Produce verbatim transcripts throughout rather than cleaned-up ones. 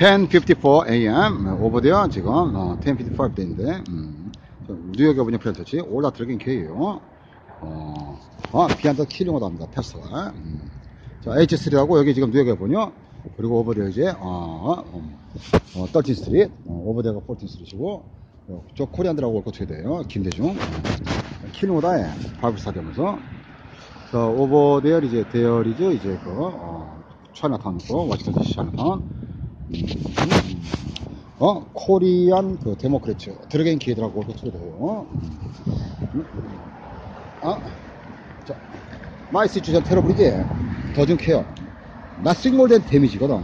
ten fifty-four a m 오버데어 지금 어, ten fifty-five 대인데 음, 뉴욕에 보니 프렌터치 올라 드래곤 K예요. 어, 어 비한더 킬링으로 합니다. 패스가. 음. 자 에이치 쓰리라고 여기 지금 뉴욕에 보니요. 그리고 오버데어 이제 어, 어, 어, 십삼 스트리트 어, 오버데어가 십사 스트리트고 어, 저 코리안들하고 올 거 어떻게 돼요? 김대중 어, 킬링으로다에 바이블 스타디움에서 자 오버데어 이제 대열이죠. 이제 그 어, 차이나타운 거 워싱턴 디씨 차이나타운. 음, 어 코리안 그 데모크래츠 드래곤 키드라고 그렇게 소리해요. 음, 어, 자 마이스 주전 테러블이지 더좀 케어 나싱 몰된 데미지거든.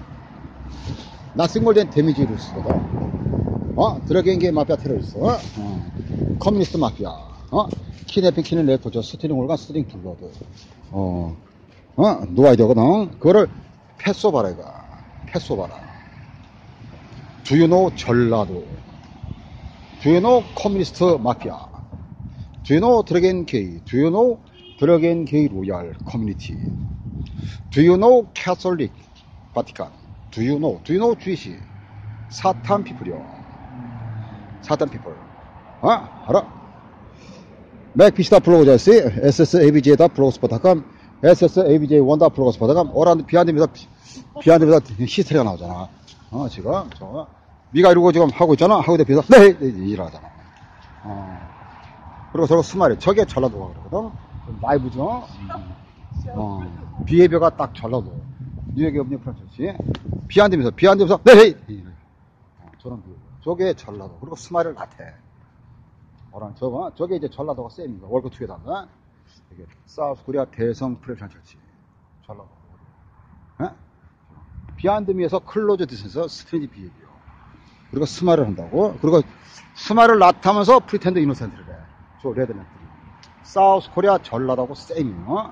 나싱 몰된 데미지를 쓰거든. 어 드래곤 마피아 테러리스트 어, 커뮤니스트 마피아 어 키네핑 키는 레포저 스티링 올과 스티링 블러드 어, 어 노아이디어거든. 그거를 패소바라 이거 패소바라. Do you know 전라도? Do you know 커뮤니스트 마피아? Do you know 드래곤 K? Do you know 드래곤 K 로얄 커뮤니티? Do you know 캐톨릭 바티칸? Do you know? Do you know 주이시? 사탄 피플이요. 사탄 피플. 어? 알아? 맥피시다 블로그자시 에스에스에이비제이다 블로그스포닷컴 에스에스에이비제이 원다 블로그스포닷컴 오란드 비하인드입니다. 비하인드입니다. 히스토리가 나오잖아. 어, 지금, 저, 미가 이러고 지금 하고 있잖아. 하고 대표에서, 네! 일하잖아. 어. 그리고 저거 스마일. 저게 전라도가 그러거든. 라이브죠. 어. 비헤비어가 딱 전라도. 뉴욕의 업무 프란차이즈. 비한대면서, 비한대면서, 네! 어, 저런 비헤비어. 저게 전라도. 그리고 스마일을 나태. 뭐란, 저거, 저게 이제 전라도가 쌤입니다. 월급 투게 단다. 이게, 사우스 코리아 대성 프랜차이즈. 전라도. 예? 비하인드미에서 클로즈 디스에서 스트레인지 비헤비어. 그리고 스마일을 한다고. 그리고 스마일을 나타면서 프리텐드 이노센트를 해. 저 레드랜드. 사우스 코리아 전라도하고 쌤이요.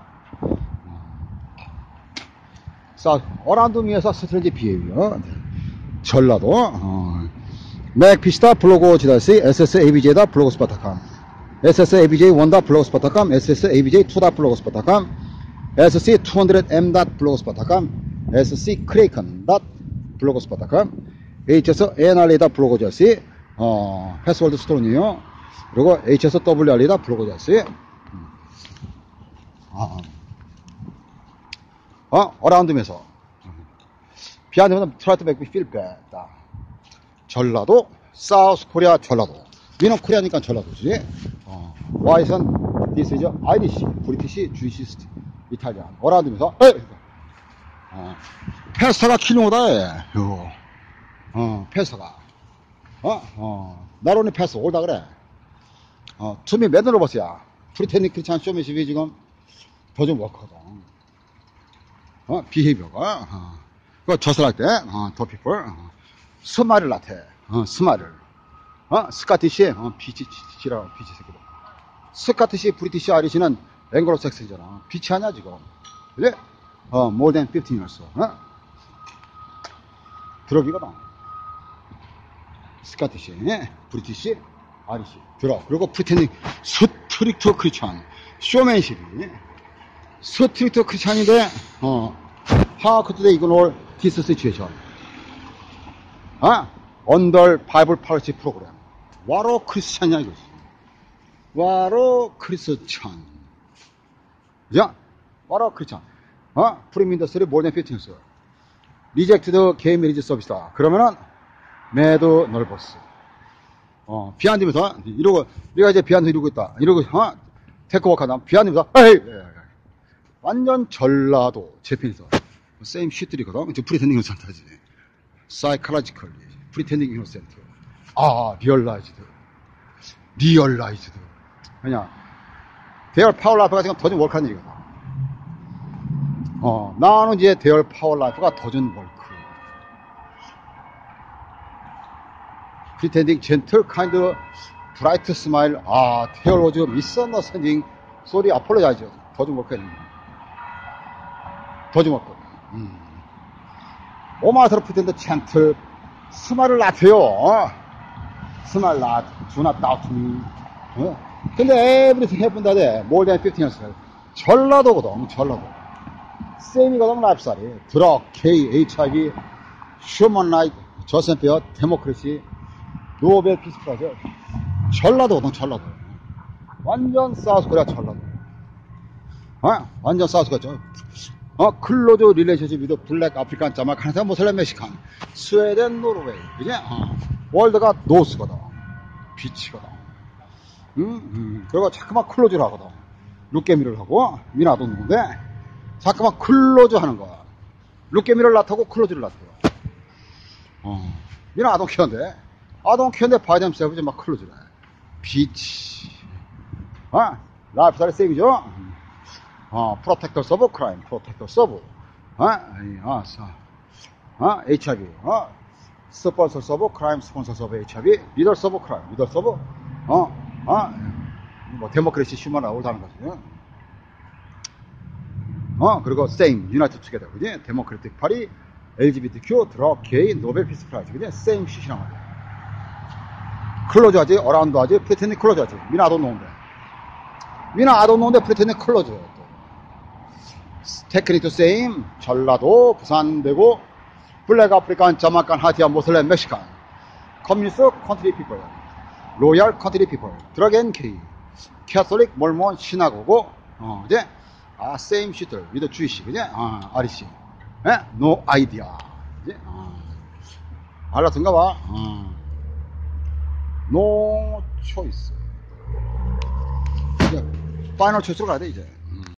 사우스 어란드미에서 스트레인지 비헤비어. 전라도. 어. 맥피시다 블로그 지다시 에스에스에이비제이다 블로그스포닷컴 에스에스에이비제이 원다 블로그스포닷컴 에스에스에이비제이 투다 블로그스포닷컴 에스씨 투hundred 엠 블로그스포닷컴 에스씨 크레이컨 블로그스포닷컴 에이치에스 에엔알에이다 블로그자시 어, 패스워드 스토리요. 그리고 에이치에스 더블유알이다 블로그자시 어, 어 어라운드면서 비하인드면 트라이 투 메이크 미 필 배드. 전라도 사우스 코리아 전라도 위는 코리아니까 전라도지. 어, 와이선 디스 이즈 아이리시 브리티시 주이시스트 이탈리안 어라운드면서 어, 패스타가 킬링오다 해. 어, 패스타가 어, 어, 나로니 패스 올다 그래. 어, 투미 맨날 로버스야. 프리테닉 크리스찬 쇼미십이 지금 더 좀 워크거든. 어, 비헤이비어가 어, 그 저설할 때 어, 더 피플 어, 스마일을 나태. 어, 스마일을 어, 스카티시 어, 비치치라 비치 새끼들. 스카티시 브리티시 아리시는 앵글로 섹스잖아. 비치 하냐 지금. 그래? 어, more than fifteen years. 어? 드럭이거든. 스카티시, 예? 브리티시, 아리시. 드럭. 그리고 프리텐딩, 스트릭트 크리스찬. 쇼맨십이. 스트릭트 크리스찬인데, 어, how could they ignore this situation? 어? 언더 바이블 파리시 프로그램. 와로 크리스찬이야, 이거지. 와로 크리스찬. 그죠? 와로 크리스찬. 어? 프리민더스리 몰덴 피팅스. 리젝트드 게임 메리지 서비스다. 그러면은, 매드 널버스. 어, 비하인드면서, 이러고, 우리가 이제 비하인드 이러고 있다. 이러고, 어? 테크워크 하다. 비하인드면서, 에이! 완전 전라도, 재팬에서. 세임 쉿들이거든. 이제 프리텐딩 이노센트지. 사이클라지컬리. 프리텐딩 이노센트. 아, 리얼라이즈드. 리얼라이즈드. 그냥, 대열 파워라이프가 지금 더 좀 월크한 일이거든. 어, 나는 이제 대열 파워라이프가 더준 월크. 프리텐딩 젠틀 카인드 브라이트 스마일. 아, 대열 워즈 미스언더스탠딩 소리 아폴로자이즈. 더준 월크 했는데. 더준 월크. 음. 오마스로 프리텐드 젠틀 스마일을 놔둬요. 어? 스마일 놔. Do not doubt me. 어? 근데 everything happened that day. more than fifteen years. 전라도거든. 전라도. 쌤이거든, 라이프살이. 드럭, K, 에이치아이브이, 휴먼 라이트, 저센 페어, 데모크래시, 노벨 피스 프라이즈. 전라도거든, 전라도. 완전 사우스코리아 전라도. 어? 완전 사우스코리아. 어, 클로즈 릴레이션십 위드 블랙 아프리칸 자마 카나다 모슬렘 멕시칸 스웨덴 노르웨이 그지? 어. 월드가 노스거든. 비치거든. 음, 음. 그리고 자꾸만 클로즈를 하거든. 룩게미를 하고 미나도 누군데 자꾸만 클로즈 하는 거야. 룩게미를 놔타고 클로즈를 놔타고. 어. 미나 아동 키웠는데 아동 키웠는데 바이덤 세브지 막 클로즈래. 비치. 어? 라이프스타일 세이브죠? 어, 프로텍터 서브 크라임, 프로텍터 서브, 어, 어, 어, 에이치아이브이, 어, 스폰서 서브 크라임, 스폰서 서브 에이치아이브이, 리더 서브 크라임, 리더 서브, 어, 어, 뭐 데모크래시 휴먼 라이트라는 거지. 어, 그리고 세임, 유나이티드 투게더, 그지? 데모크래틱 파리, 엘지비티큐, 드럭, 게이, 노벨 피스 프라이즈, 그지? 세임 슛이란 말이야. 클로즈 하지, 어라운드 하지, 프리텐디 클로즈 하지. 미나 아돈 노는데. 미나 아돈 노는데 프리텐디 클로즈. 테크니투 세임, 전라도, 부산, 대구, 블랙 아프리칸, 자마칸, 하티안, 모슬렘, 멕시칸, 커뮤니스트 컨트리 피플, 로얄 컨트리 피플, 드라겐 케이, 캐톨릭, 몰몬, 시나고고, 어, 이제, 아, 세임 슈들, 위드 주이시, 그지? 아, 아리시, 예? 노 아이디어, 이제, 아, 알라튼가 봐, 어, 노 초이스. 이제, 파이널 초이스로 가야 돼, 이제.